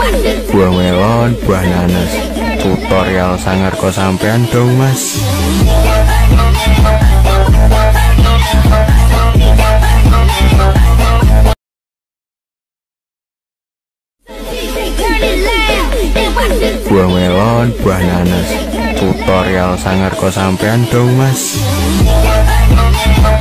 Buah melon, buah nanas. Tutorial sangar kok sampean dong mas. Buah melon, buah nanas. Tutorial sangar kok sampean dong mas.